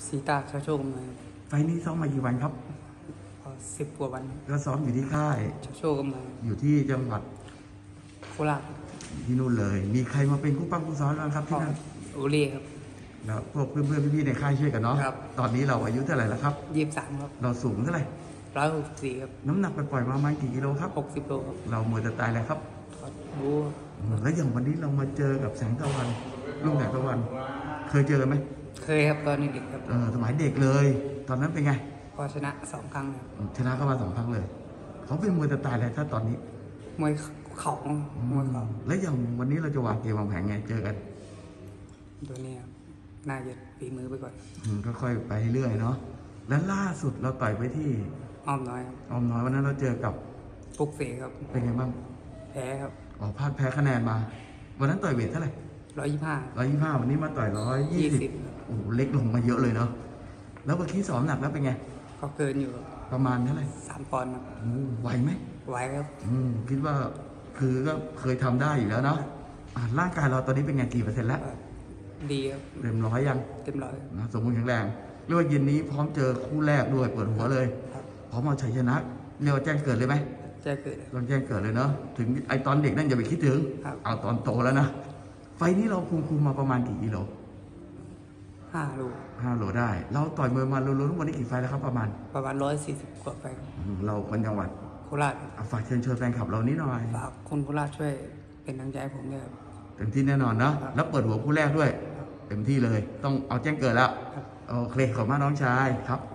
สีตาชาโชคมาไฟล์นี้ซ้อมมากี่วันครับ 10 กว่าวันก็ซ้อมอยู่ที่ค่ายชาโชคมาอยู่ที่จังหวัดโคราชที่นู่นเลย มีใครมาเป็นคู่ปั้มคู่ซ้อมบ้างครับที่นั่นโอเล่ครับแล้วพวกเพื่อนพี่ๆในค่ายช่วยกันเนาะครับตอนนี้เราอายุเท่าไหร่แล้วครับ 23ครับเราสูงเท่าไหร่ 164ครับน้ำหนักปล่อยๆมาประมาณกี่กิโลครับ 60 โลครับเรามวยจะตายแล้วครับบู๊แล้วอย่างวันนี้เรามาเจอกับแสงตะวันลุงแสงตะวัน เคยเจอกันไหมเคยครับตอนเด็กครับสมัยเด็กเลย ตอนนั้นเป็นไงก็ชนะ2 ครั้งครับชนะเข้ามา2 ครั้งเลยเขาเป็นมวยจะตายแล้วถ้าตอนนี้มวยเข่ามวยเข่าแล้วอย่างวันนี้เราจะวางเกมวางแผนไงเจอกันตัวนี้น่าจะฝีมือไปก่อนก็ค่อยไปเรื่อยเนาะแล้วล่าสุดเราต่อยไปที่อ้อมน้อยครับอ้อมน้อยวันนั้นเราเจอกับปุกเสครับเป็นไงบ้างแพ้ครับพลาดแพ้คะแนนมาวันนั้นต่อยเวทเท่าไหร่ 125 วันนี้มาต่อย120โอ้เล็กลงมาเยอะเลยเนาะแล้วเมื่อกี้ซ้อมหนักแล้วเป็นไงก็เกินอยู่ประมาณเท่าไหร่ 3 ปอนด์ครับไหวไหมไหวครับคิดว่าคือก็เคยทำได้อยู่แล้วเนาะร่างกายเราตอนนี้เป็นไงกี่เปอร์เซ็นต์แล้วดีครับเต็ม100ยังเต็ม100 นะสมบูรณ์แข็งแรงเรียกว่าเย็นนี้พร้อมเจอคู่แรกด้วยเปิดหัวเลยพร้อมเอาชัยชนะเรียกว่าแจ้งเกิดเลยไหมแจ้งเกิดลองแจ้งเกิดเลยเนาะถึงไอตอนเด็กนั่นอย่าไปคิดถึงเอาตอนโตแล้วนะไฟนี้เราคุมมาประมาณกี่กิโล 5 โล 5 โลได้เราต่อยมวยมารวมๆทั้งหมดนี้กี่ไฟแล้วครับประมาณ 140 กว่าไฟเราคนจังหวัดโคราชฝากเชิญชวนแฟนคลับเรานิดหน่อยฝากคนโคราชช่วยเป็นกำลังใจให้ผมด้วยเต็มที่แน่นอนนะแล้วเปิดหัวคู่แรกด้วยเต็มที่เลยต้องเอาแจ้งเกิดแล้วโอเคขอบคุณมากน้องชายครับ